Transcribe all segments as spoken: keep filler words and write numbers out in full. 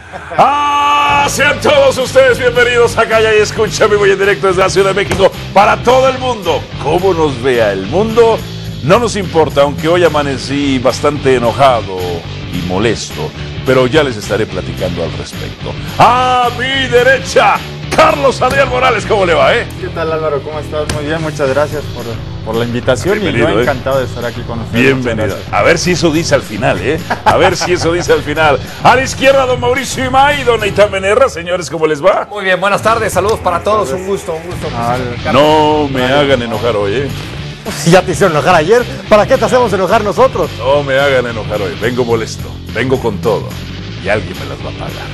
¡Ah! Sean todos ustedes bienvenidos a Calla y Escucha, vivo y en directo desde la Ciudad de México para todo el mundo. Cómo nos vea el mundo, no nos importa, aunque hoy amanecí bastante enojado y molesto, pero ya les estaré platicando al respecto. A mi derecha, Carlos Adrián Morales, ¿cómo le va, eh? ¿Qué tal, Álvaro? ¿Cómo estás? Muy bien, muchas gracias por, por la invitación. Bienvenido, y yo encantado eh. de estar aquí con ustedes. Bienvenido. A ver si eso dice al final, ¿eh? A ver si eso dice al final. A la izquierda, don Mauricio Imay, don Eitan Benerra. Señores, ¿cómo les va? Muy bien, buenas tardes, saludos para todos. Un gusto, un gusto. Al... No me hagan enojar hoy, ¿eh? Si ya te hicieron enojar ayer, ¿para qué te hacemos enojar nosotros? No me hagan enojar hoy. Vengo molesto, vengo con todo. Y alguien me las va a pagar.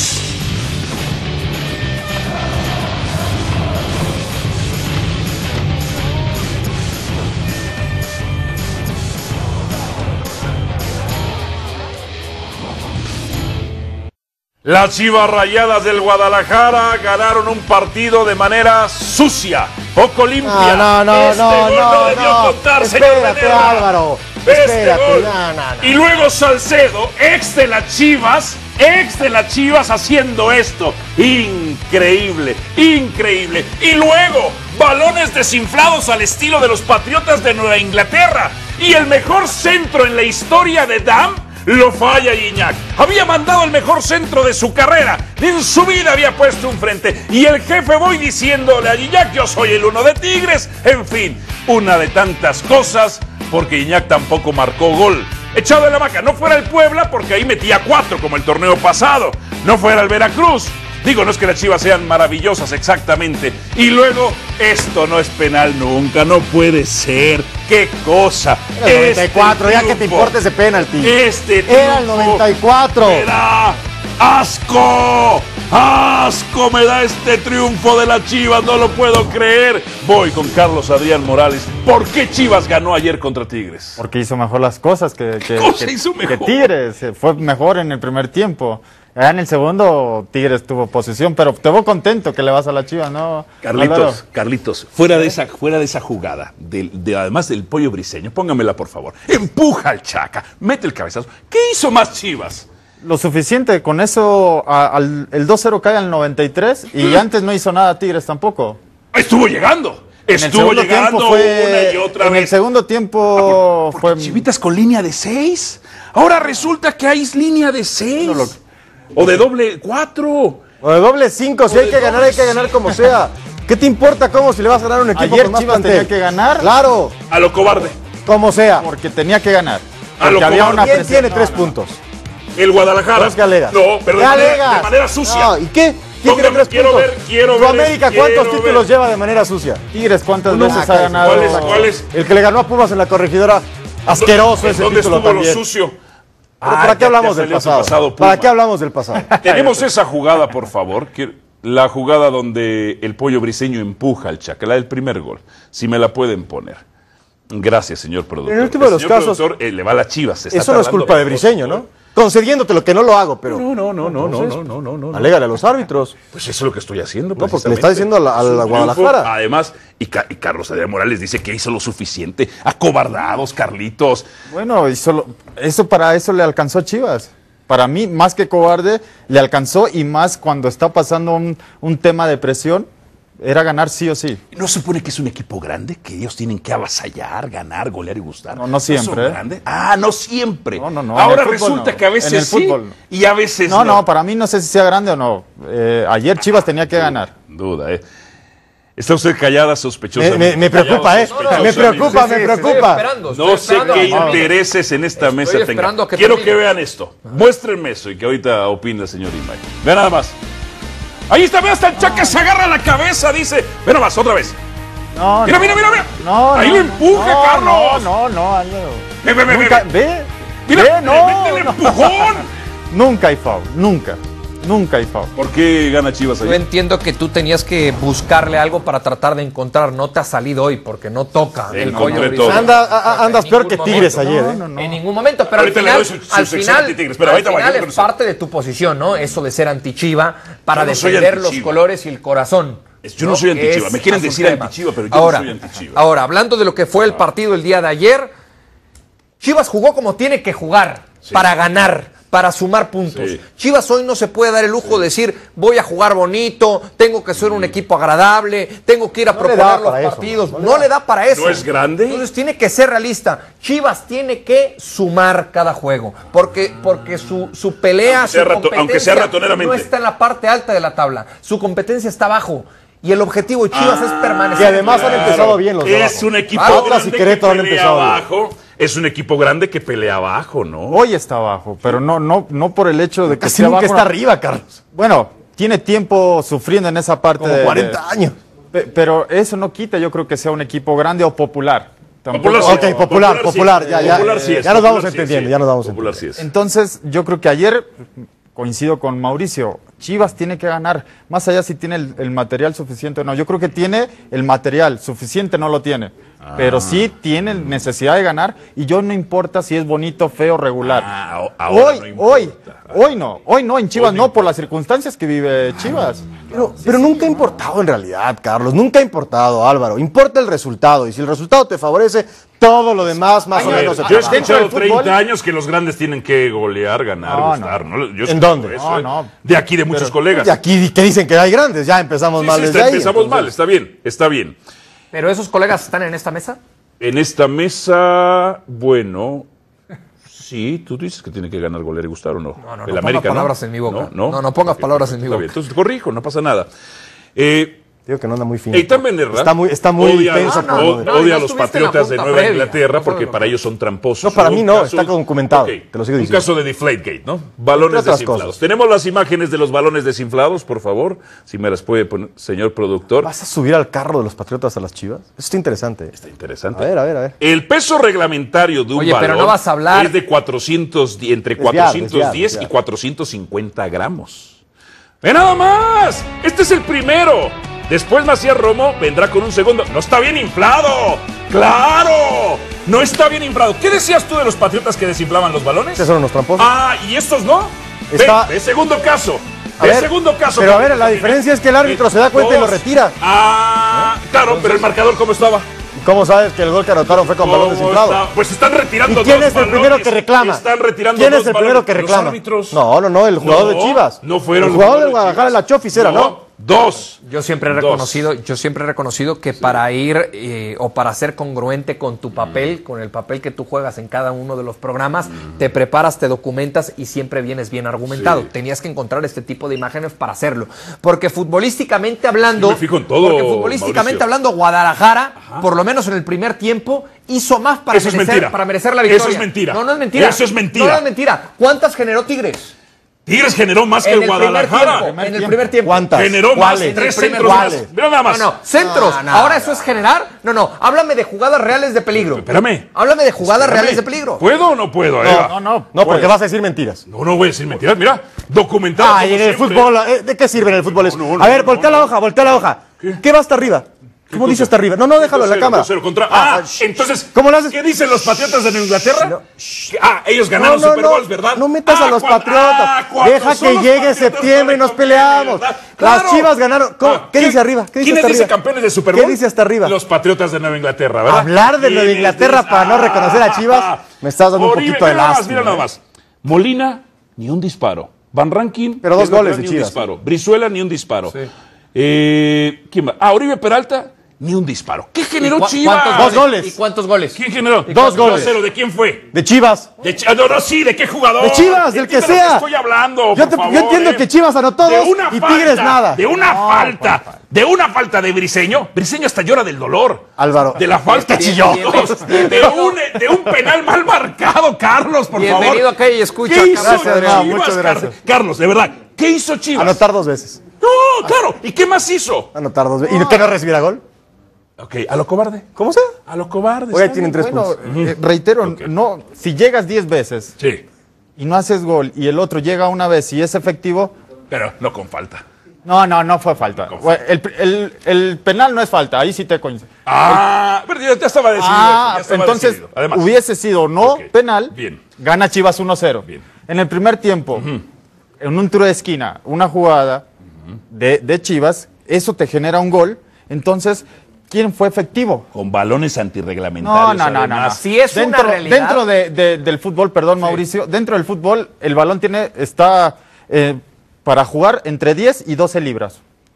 Las Chivas Rayadas del Guadalajara ganaron un partido de manera sucia, poco limpia. No, no, no, este no, gol no, no debió no. contar, Espérate, señor Benerra. Álvaro. Este Espérate, gol. no, no, no. Y luego Salcedo, ex de las Chivas, ex de las Chivas haciendo esto. Increíble, increíble. Y luego, balones desinflados al estilo de los Patriotas de Nueva Inglaterra. Y el mejor centro en la historia de Dam lo falla Gignac. Había mandado el mejor centro de su carrera. En su vida había puesto un frente. Y el jefe voy diciéndole a Gignac, yo soy el uno de Tigres. En fin, una de tantas cosas, porque Gignac tampoco marcó gol. Echado de la hamaca, no fuera el Puebla, porque ahí metía cuatro, como el torneo pasado. No fuera el Veracruz. Digo, no es que las Chivas sean maravillosas exactamente. Y luego, esto no es penal nunca, no puede ser. ¡Qué cosa! Era el noventa y cuatro, este ya que te importa ese penalti. Este Era el noventa y cuatro. Me da asco. ¡Asco me da este triunfo de las Chivas! No lo puedo creer. Voy con Carlos Adrián Morales. ¿Por qué Chivas ganó ayer contra Tigres? Porque hizo mejor las cosas que, que, ¿Cosa que, hizo mejor? que Tigres. Fue mejor en el primer tiempo. Ya en el segundo, Tigres tuvo posesión, pero te veo contento que le vas a la Chivas, ¿no? Carlitos, Álvaro? Carlitos, fuera de esa, fuera de esa jugada, de, de, además del pollo briseño, póngamela por favor. Empuja al Chaca, mete el cabezazo. ¿Qué hizo más Chivas? Lo suficiente, con eso a, al, el dos cero cae al noventa y tres y antes no hizo nada Tigres tampoco. Estuvo llegando. Estuvo llegando fue, una y otra en vez. el segundo tiempo ah, fue... Chivitas con línea de seis. Ahora resulta que hay línea de seis. No, lo... O de doble cuatro. O de doble cinco. Si hay que ganar, hay que ganar como sea. ¿Qué te importa cómo si le vas a ganar a un equipo Ayer con más Chivas plantel? tenía que ganar. Claro. A lo cobarde. Como sea. Porque tenía que ganar. A lo había cobarde. una ¿Quién presión. tiene tres No, puntos? El Guadalajara. Dos Galegas. No, pero de manera, Galegas. de manera sucia. No, ¿y qué? ¿Quién Póngame, tiene tres quiero puntos? ver, quiero ¿Tu ver América eso, cuántos quiero títulos ver. lleva de manera sucia? Tigres, ¿cuántas Uno. veces Ah, ha ganado? ¿Cuál es? ¿Cuál es? El que le ganó a Pumas en la corregidora. Asqueroso ese ¿Dónde título estuvo también. lo sucio? ¿Pero Ah, ¿Para qué ya- hablamos ya del salió tu pasado? pasado, ¿Para Puma. qué hablamos del pasado? Tenemos esa jugada, por favor. Quiero- La jugada donde el pollo briseño empuja al Chaca, la del primer gol. Si me la pueden poner. Gracias, señor productor. En el último de los señor casos- productor, eh, le va a las Chivas. se está Eso no es tardando culpa de por Briseño, favor. ¿no? Concediéndote lo que no lo hago, pero... No, no, no, no, no, Entonces, no, no, no, no, no. Alégale a los árbitros. Pues eso es lo que estoy haciendo. No, porque le precisamente. está diciendo a la- a Es un la triunfo. Guadalajara. Además, y, Ca- y Carlos Adrián Morales dice que hizo lo suficiente. Acobardados, Carlitos. Bueno, y solo, eso para eso le alcanzó a Chivas. Para mí, más que cobarde, le alcanzó y más cuando está pasando un, un tema de presión, era ganar sí o sí. ¿No se supone que es un equipo grande? Que ellos tienen que avasallar, ganar, golear y gustar. No, no siempre, son ¿eh? grandes? Ah, no siempre. No, no, no, Ahora en el fútbol resulta no. que a veces En el sí fútbol no. y a veces No, no. no, para mí no sé si sea grande o no. Eh, ayer Chivas tenía que ganar. Duda, ¿eh? Está usted callada, sospechosa. Me, me- me preocupa, ¿eh? Me preocupa, me preocupa. No sé qué intereses en esta Estoy mesa esperando tenga. a que Quiero termine. que vean esto. Muéstrenme eso y que ahorita opine el señor Imay. Vean nada más. Ahí está, vea, hasta el Chaca se agarra la cabeza, dice. Ve nada más, otra vez. No, Mira, no, mira, mira, mira. No, Ahí no, lo empuja, no, Carlos. No, no, no, Álvaro. Ve, ve, ve, Nunca, ve, ve, Mira, ve, no, mete el no. empujón. Nunca hay foul, nunca, nunca hay foul. ¿Por qué gana Chivas Yo ayer? entiendo que tú tenías que buscarle algo para tratar de encontrar. No te ha salido hoy porque no toca Sí, el encontré pollo todo. briseño. Anda, a- a- andas En peor ningún que Tigres momento. ayer, No, ¿eh? no, no. En ningún momento, pero Ahorita al le final, doy su- su al sección final, anti-Tigres, pero al ahorita va, final yo es con eso. parte de tu posición, ¿no? Eso de ser anti-Chiva para Yo no soy defender los anti-Chiva. colores y el corazón. Yo no soy Que anti-Chiva. es Me quieren a sus decir temas. anti-Chiva, pero yo no ahora, soy anti-Chiva. Ahora, hablando de lo que fue el partido el día de ayer, Chivas jugó como tiene que jugar, Sí. para ganar, para sumar puntos. Sí. Chivas hoy no se puede dar el lujo de decir, voy a jugar bonito, tengo que ser un equipo agradable, tengo que ir a No le proponer da los para eso, partidos. no No, le da. le da para eso. ¿No es grande? Entonces tiene que ser realista. Chivas tiene que sumar cada juego, porque, porque su, su pelea, Aunque sea su rato- aunque competencia sea ratoneramente. no está en la parte alta de la tabla. Su competencia está abajo. Y el objetivo de Chivas es permanecer. Y además han empezado bien los de Es abajo. un equipo Atlas y grande que Querétaro han pelea empezado bien. abajo. Es un equipo grande que pelea abajo, ¿no? Hoy está abajo, pero no, no, no por el hecho de que Casi esté nunca abajo. está arriba, Carlos. Bueno, tiene tiempo sufriendo en esa parte. Como de- cuarenta de- años. Pe- Pero eso no quita, yo creo que sea un equipo grande o popular. Tampoco- Popular sí. Ok, popular, sí. popular, ya, ya. Popular sí es, Ya nos vamos popular sí entendiendo, es, ya nos vamos Popular sí es. Entonces, yo creo que ayer, coincido con Mauricio, Chivas tiene que ganar, más allá si tiene el, el material suficiente o no. Yo creo que tiene el material, suficiente no lo tiene, Ah. pero sí tiene necesidad de ganar y yo no importa si es bonito, feo, regular. Ah, o- ahora hoy, no importa. hoy, hoy no, hoy no, en Chivas Hoy no no, por las circunstancias que vive Chivas. Pero, pero nunca ha importado en realidad, Carlos. Nunca ha importado, Álvaro. Importa el resultado. Y si el resultado te favorece, todo lo demás más A o ver, menos se yo he trabaja. dentro escuchado del fútbol- treinta años que los grandes tienen que golear, ganar, No, gustar. ¿no? Yo he ¿En escuchado dónde? eso, No, ¿eh? no. De aquí, de muchos colegas. Y aquí que dicen que hay grandes, ya empezamos Sí, mal sí, desde está- ahí. empezamos entonces- mal, está bien, está bien. Pero esos colegas están en esta mesa. En esta mesa, bueno, sí, tú dices que tiene que ganar, golear y gustar o no. No, no, El no América, pongas palabras en mi boca. No, No, no pongas Ok, palabras en mi está boca. bien. Entonces corrijo, no pasa nada. Eh, Digo que no anda muy fino. Eitan Benerra Está muy, está muy odia, tenso. o- no, por lo de- no, odia no a los estuviste en la patriotas de junta Nueva previa. Inglaterra No porque fue- para ellos son tramposos. No, para Un mí no, caso- está documentado, Ok, te lo sigo Un diciendo. caso de Deflategate, ¿no? Balones Entre otras desinflados. cosas. Tenemos las imágenes de los balones desinflados, por favor, si me las puede poner, señor productor. ¿Vas a subir al carro de los Patriotas a las Chivas? Eso está interesante. Está interesante. A ver, a ver, a ver. El peso reglamentario de un Oye, balón pero no vas a hablar- es de cuatrocientos, di- entre Desviar, cuatrocientos diez desviar, y cuatrocientos cincuenta gramos. ¡Ve nada más! Este es el primero. Después Macías Romo vendrá con un segundo. ¡No está bien inflado! ¡Claro! No está bien inflado. ¿Qué decías tú de los patriotas que desinflaban los balones? ¿Estos son unos tramposos? Ah, ¿y estos no? Está- Ve, ve segundo caso. A Ve ver, segundo caso. pero a ver, la diferencia es que el árbitro se da cuenta y lo retira. Ah, claro, pero el marcador, ¿cómo estaba? ¿Y cómo sabes que el gol que anotaron fue con balón ¿Cómo desinflado? está? Pues están retirando ¿Y quién dos es el primero balones. que reclama? Están retirando ¿Quién dos es el balones. primero que Los reclama? árbitros. No, no, no, el jugador No, de Chivas. no fueron El los jugador de jugadores Guadalajara, Chivas. la Chofis era, ¿no? Dos. Yo siempre he Dos. reconocido, yo siempre he reconocido que para ir eh, o para ser congruente con tu papel, con el papel que tú juegas en cada uno de los programas, te preparas, te documentas y siempre vienes bien argumentado. Sí. Tenías que encontrar este tipo de imágenes para hacerlo, porque futbolísticamente hablando, Sí, me fijo en todo, porque futbolísticamente Mauricio. hablando Guadalajara, por lo menos en el primer tiempo, hizo más para Eso es merecer, mentira. para merecer la victoria. Eso es mentira. No, no es mentira. Eso es mentira. No, no es mentira. ¿Cuántas generó Tigres? Tigres generó más que En el el primer Guadalajara. tiempo. En el primer tiempo. ¿Cuántas? Generó más. ¿Cuáles? Tres En el primer- centros más. ¿Cuáles? Mira nada más. No, no, centros. No, no, Ahora no. eso es generar. No, no, háblame de jugadas reales de peligro. Espérame. Háblame de jugadas Espérame. reales de peligro. ¿Puedo o no puedo? Eva? No, no. No, porque Pues. vas a decir mentiras. No, no voy a decir mentiras. Mira, documentado. Ay, como en el siempre. fútbol, eh, ¿de qué sirve en el fútbol eso? No, no, a ver, no, voltea no, la no. hoja, voltea la hoja. ¿Qué, va hasta arriba? ¿Cómo dice hasta arriba? No, no, déjalo en la Cero, cámara. cero contra. Ah, Ah, sh- entonces, ¿cómo lo haces? ¿qué dicen los patriotas de Nueva Inglaterra? No. Ah, ellos ganaron No, no, Super no. Bowls, ¿verdad? No metas Ah, a los cuan- patriotas. ah, cuando Deja son que los llegue patriotas septiembre y nos no le conviene, peleamos. ¿verdad? Las Claro. Chivas ganaron. ¿Cómo? Ah, ¿Qué dice arriba? ¿Qué dice ¿Quiénes hasta dice arriba? campeones de Super Bowl? ¿Qué dice hasta arriba? Los patriotas de Nueva Inglaterra, ¿verdad? Hablar de Nueva ¿Quiénes Inglaterra dicen? para no reconocer a Chivas, me estás dando un Oribe, poquito de mira nada más, lástima. Mira nada ¿eh? más. Molina, ni un disparo. Van Rankin, Pero dos que es goles lateral, de ni un Chivas. disparo. Brizuela, ni un disparo. Eh, ¿Quién más? Ah, Oribe Peralta, ni un disparo. ¿Qué generó ¿Cu- Chivas? cuántos Dos goles. ¿Y cuántos goles? ¿Quién generó? Dos goles. Cero. ¿De quién fue? De Chivas. De Chi- ah, no, no, sí, ¿de qué jugador? De Chivas, del que Entiende lo sea. estoy hablando, Yo, por te- favor, yo entiendo eh. que Chivas anotó De dos una y falta, Tigres nada. De una falta, de una falta de Briseño. Briseño hasta llora del dolor. Álvaro. De la falta. Bien, bien, Dos. bien. De un, de un penal mal marcado, Carlos, por Bienvenido favor. acá y escucha. ¿Qué hizo Carlos. Gracias, Adrián, Chivas, muchas gracias. Car- Carlos, de verdad, ¿qué hizo Chivas? Anotar dos veces. No, claro. ¿Y qué más hizo? Anotar dos veces. ¿Y que no recibiera gol? Ok, a lo cobarde. ¿Cómo sea? A lo cobarde. Hoy está tienen bien. tres Bueno, puntos. eh, reitero, no, si llegas diez veces Sí, y no haces gol y el otro llega una vez y es efectivo, pero no con falta. no, no, no fue falta. El, el- el penal no es falta, ahí sí te coincido. Ah, pero ya, ya estaba decidido. Ah, ya estaba entonces decidido. Además, hubiese sido no Ok, penal, bien. gana Chivas uno cero. Bien. En el primer tiempo, en un tiro de esquina, una jugada de, de Chivas, eso te genera un gol, entonces ¿quién fue efectivo? Con balones antirreglamentarios. No, no, no, no, no. además. Si es dentro, una realidad. Dentro de, de, del fútbol, perdón, sí. Mauricio, dentro del fútbol, el balón tiene, está eh, para jugar entre diez y doce libras.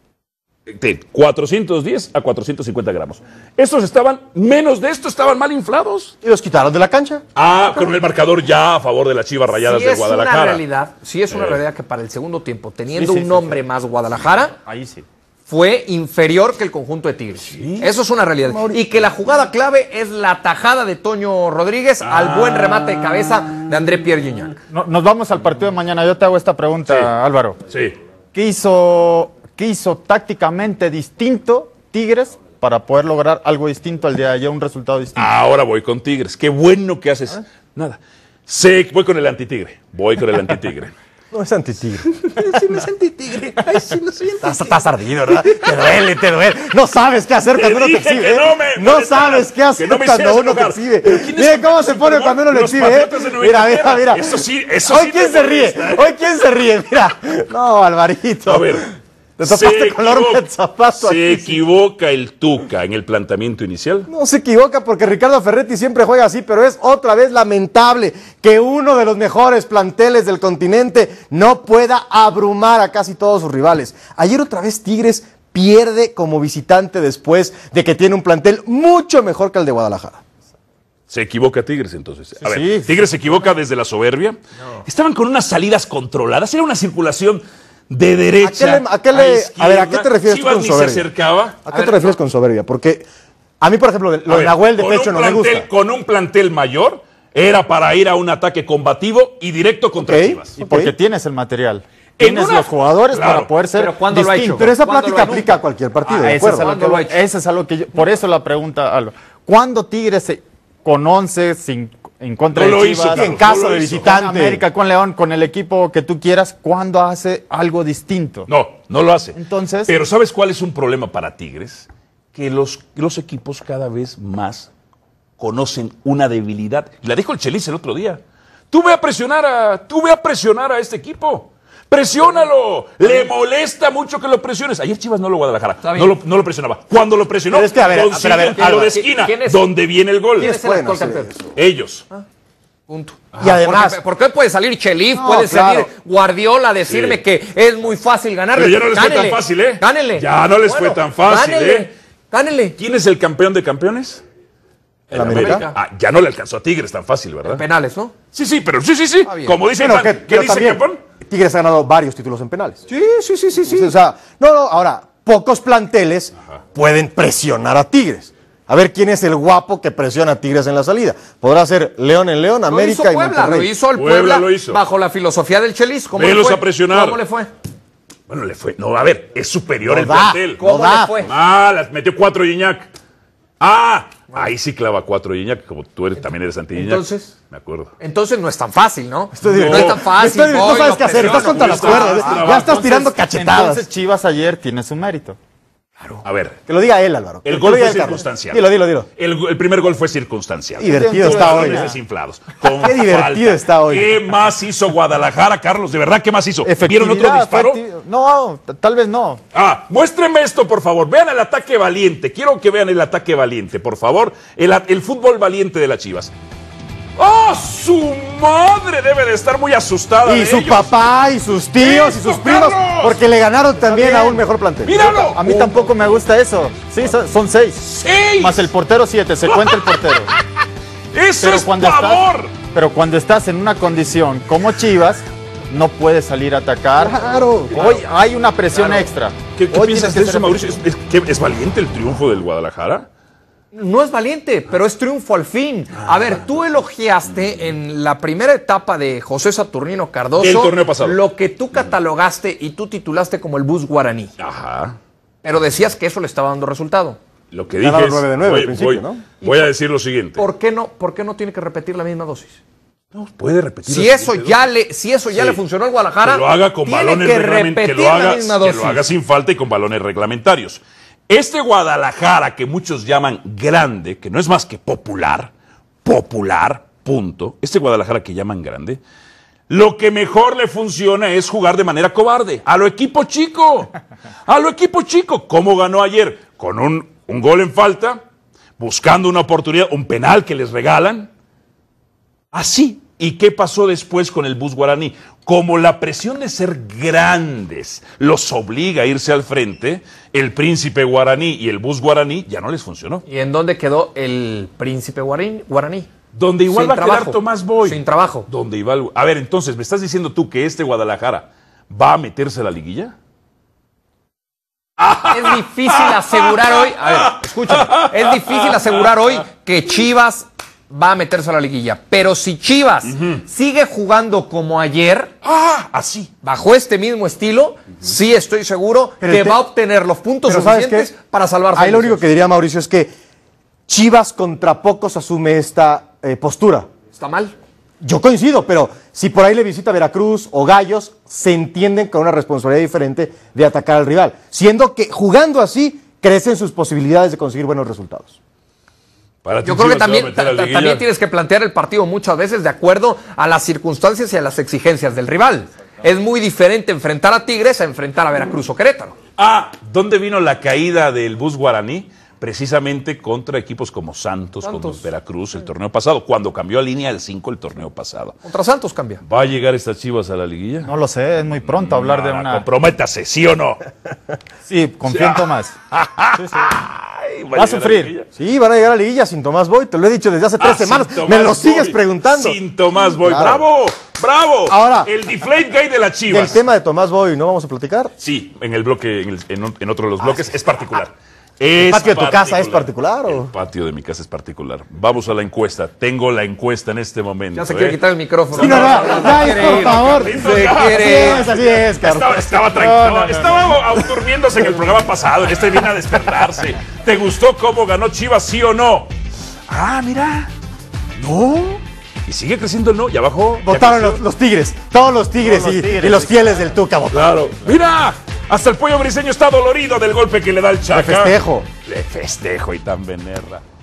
De cuatrocientos diez a cuatrocientos cincuenta gramos. Estos estaban, menos de esto, estaban mal inflados. ¿Y los quitaron de la cancha? Ah, con el marcador ya a favor de las Chivas Rayadas Si de es Guadalajara. una realidad, sí es una Eh. realidad que para el segundo tiempo, teniendo Sí, sí, un sí, nombre sí. más Guadalajara, Ahí sí. fue inferior que el conjunto de Tigres. Eso es una realidad. Y que la jugada clave es la tajada de Toño Rodríguez Ah. al buen remate de cabeza de André Pierre Gignac. No, nos vamos al partido de mañana. Yo te hago esta pregunta, Sí. Álvaro. Sí. ¿Qué hizo, ¿Qué hizo tácticamente distinto Tigres para poder lograr algo distinto al día de ayer, un resultado distinto? Ahora voy con Tigres. Qué bueno que haces. Nada. Sé, voy con el antitigre. Voy con el antitigre. No es antitigre. Sí, me sentí tigre. Ay, sí, lo siento. Estás, estás ardido, ¿verdad? Te duele, te duele. No sabes qué hacer cuando uno te dije exhibe. que ¿eh? no me No molestaras, sabes qué hacer que no me cuando hicieras uno te enojar. exhibe. Pero ¿quién es Mira el cómo se pone campeón? cuando uno lo Los exhibe, ¿eh? Patriotas del Mira, noventa y mira, mira. Eso sí, eso Hoy sí quién me se ríe. molesta, ¿eh? Hoy quién se ríe. Mira. No, Alvarito. A ver. Te tapaste se con la horma de zapato Se aquí. equivoca el Tuca en el planteamiento inicial. No se equivoca porque Ricardo Ferretti siempre juega así, pero es otra vez lamentable que uno de los mejores planteles del continente no pueda abrumar a casi todos sus rivales. Ayer otra vez Tigres pierde como visitante después de que tiene un plantel mucho mejor que el de Guadalajara. Se equivoca Tigres entonces. A ver, sí. Tigres se equivoca desde la soberbia. Estaban con unas salidas controladas. Era una circulación de derecha ¿A qué le- a qué le- izquierda. a ver, ¿a qué te refieres tú Chivas con ni soberbia? se acercaba. ¿A qué te refieres con soberbia? Porque a mí, por ejemplo, lo A de ver, Nahuel de con pecho un no me plantel- gusta. Con un plantel mayor, era para ir a un ataque combativo y directo contra Ok. Chivas. Y porque tienes el material. En Tienes una- los jugadores Claro. para poder ser Pero ¿cuándo lo ha distinto. hecho? Pero esa ¿Cuándo plática lo ha aplica a cualquier partido, Ah, ¿de ese, es acuerdo? a lo ¿Cuándo que lo ha voy. hecho? Ese es a lo que yo, por eso la pregunta, Álvaro. ¿Cuándo Tigres se- con once, sin, en contra No de lo Chivas, hizo, Carlos, en caso no lo de hizo. visitante. con América, con León, con el equipo que tú quieras, ¿cuándo hace algo distinto? No, no lo hace. Entonces- Pero ¿sabes cuál es un problema para Tigres? Que los, los equipos cada vez más conocen una debilidad. Y la dijo el Chelis el otro día. Tú ve a presionar a, tú ve a presionar a este equipo. Presiónalo. Le molesta mucho que lo presiones. Ayer Chivas no lo Guadalajara. Está No bien. lo, no lo presionaba. Cuando lo presionó, Pero es que, a ver, consigue pero a ver, un tiro Álvaro, de esquina. ¿quién es- donde viene el gol. ¿Quién es el pueden actual hacer campeón? Ellos. Punto. Y además- Porque, ¿por qué puede salir Chelif? No, puede claro. salir Guardiola a decirme Sí. que es muy fácil ganarle. Pero ya no les fue Gánele, tan fácil, ¿eh? Gánele. Ya no les fue tan fácil, gánele, ¿eh? Gánele. ¿Quién es el campeón de campeones? ¿El América? Ah, ya no le alcanzó a Tigres tan fácil, ¿verdad? Penales, ¿no? Sí, sí, pero sí, sí, sí. bien. Como dice Bueno, Iván, que- ¿qué pero dice también, campeón? Tigres ha ganado varios títulos en penales. Sí, sí, sí, sí, sí. O sea, no, no, ahora, pocos planteles pueden presionar a Tigres. A ver quién es el guapo que presiona a Tigres en la salida. Podrá ser León en León, Lo América hizo y Puebla, Monterrey. lo hizo el Puebla Puebla, lo hizo. bajo la filosofía del Chelis. ¿Cómo Velos le fue? a presionar. ¿Cómo le fue? Bueno, le fue. No, a ver, es superior No el da. plantel. ¿Cómo da. le fue? Ah, las metió cuatro Gignac. Ah, ahí sí clava cuatro Gignac, como tú eres, también eres anti Gignac. Entonces- Me acuerdo. Entonces no es tan fácil, ¿no? Estoy no divertido. es tan fácil. Estoy- no voy, sabes lo qué hacer, estás presiono. contra las Está- cuerdas. está- Ya está- estás tirando cachetadas. Entonces Chivas ayer tiene su mérito. A ver, Que lo diga él, Álvaro. el Que gol lo diga fue él, Carlos. circunstancial. Dilo, dilo, dilo. El, el primer gol fue circunstancial. Divertido está hoy. Balones ¿eh? desinflados. Con Qué divertido falta. está hoy. ¿Qué más hizo Guadalajara, Carlos? ¿De verdad qué más hizo? ¿Vieron Efectividad, otro disparo? efecti- No, t- tal vez no. Ah, muéstrenme esto, por favor. Vean el ataque valiente. Quiero que vean el ataque valiente, por favor. El, a- el fútbol valiente de las Chivas. ¡Oh, su madre! Debe de estar muy asustada. Y de su ellos. papá, y sus tíos, y ¡Eso, sus primos, Carlos! porque le ganaron también a un mejor plantel. ¡Míralo! A mí tampoco me gusta eso. Sí, son, son seis. ¡Seis! Más el portero siete, se cuenta el portero. ¡Eso Pero es cuando pavor! estás, pero cuando estás en una condición como Chivas, no puedes salir a atacar. Claro. Hoy hay una presión Claro. extra. ¿Qué, qué Hoy piensas de tienes que eso, ser Mauricio? ¿Es, es, que ¿Es valiente el triunfo del Guadalajara? No es valiente, pero es triunfo al fin. A ver, tú elogiaste en la primera etapa de José Saturnino Cardoso El torneo pasado. lo que tú catalogaste y tú titulaste como el bus guaraní. Ajá. Pero decías que eso le estaba dando resultado. Lo que dije Ganaron es... nueve de nueve voy, al principio, voy- ¿no? voy a decir lo siguiente. ¿Por qué no, por qué no tiene que repetir la misma dosis? No, puede repetir. Si la eso siguiente ya dosis. le, si eso ya Sí. le funcionó al Guadalajara, Que lo haga con tiene balones que reglament- repetir que lo haga, la misma que dosis. lo haga sin falta y con balones reglamentarios. Este Guadalajara que muchos llaman grande, que no es más que popular, popular, punto. Este Guadalajara que llaman grande, lo que mejor le funciona es jugar de manera cobarde, a lo equipo chico, a lo equipo chico. ¿Cómo ganó ayer? Con un un gol en falta, buscando una oportunidad, un penal que les regalan. Así. ¿Y qué pasó después con el Bus Guaraní? Como la presión de ser grandes los obliga a irse al frente, el Príncipe Guaraní y el Bus Guaraní ya no les funcionó. ¿Y en dónde quedó el Príncipe Guaraní? Guaraní? Donde igual Sin va trabajo. a quedar Tomás Boy. Sin trabajo. Donde igual... A ver, entonces, ¿me estás diciendo tú que este Guadalajara va a meterse a la liguilla? Es difícil asegurar hoy, a ver, escúchame, es difícil asegurar hoy que Chivas va a meterse a la liguilla, pero si Chivas uh-huh. sigue jugando como ayer, ah, así, bajo este mismo estilo, uh-huh. sí estoy seguro pero que te... va a obtener los puntos pero suficientes para salvarse. Ahí lo único que diría Mauricio es que Chivas contra pocos asume esta eh, postura. ¿Está mal? Yo coincido, pero si por ahí le visita Veracruz o Gallos, se entienden con una responsabilidad diferente de atacar al rival, siendo que jugando así crecen sus posibilidades de conseguir buenos resultados. Para Yo creo que también, ta, también tienes que plantear el partido muchas veces de acuerdo a las circunstancias y a las exigencias del rival. Es muy diferente enfrentar a Tigres a enfrentar a Veracruz o Querétaro. Ah, ¿dónde vino la caída del Bus Guaraní? Precisamente contra equipos como Santos, Santos. como Veracruz el torneo pasado, cuando cambió a línea del cinco el torneo pasado. Contra Santos cambia. ¿Va a llegar estas Chivas a la liguilla? No lo sé, es muy pronto hablar no, de una... Comprométase, ¿sí o no? Sí, confío en Tomás. Sí, sí. Ay, va, va a sufrir. A sí, van a llegar a la liguilla sin Tomás Boy, te lo he dicho desde hace tres ah, semanas. Me lo sigues Boy. preguntando. Sin Tomás Boy, claro. bravo, bravo. Ahora, el deflate guy de las Chivas. ¿El tema de Tomás Boy no vamos a platicar? Sí, en el bloque, en, el, en, en otro de los bloques, ah, sí. es particular. ¿El patio de tu casa es particular o? El patio de mi casa es particular. Vamos a la encuesta. Tengo la encuesta en este momento. Ya se quiere ¿eh? quitar el micrófono. Sí, no, no, no, no, no, por favor. Se quiere. Así es, así es, Carlos. Estaba, estaba tranquilo. No, no, no, estaba no. durmiéndose en el programa pasado. En este viene a despertarse. ¿Te gustó cómo ganó Chivas, sí o no? Ah, mira. No. Y sigue creciendo el no. Ya bajó. Votaron los, los Tigres. Todos los Tigres, Todos los tigres y, y los fieles del Tuca votaron. Claro. Mira. Hasta el pollo briseño está dolorido del golpe que le da el Chaca. Le festejo. Le festejo y tan venerra.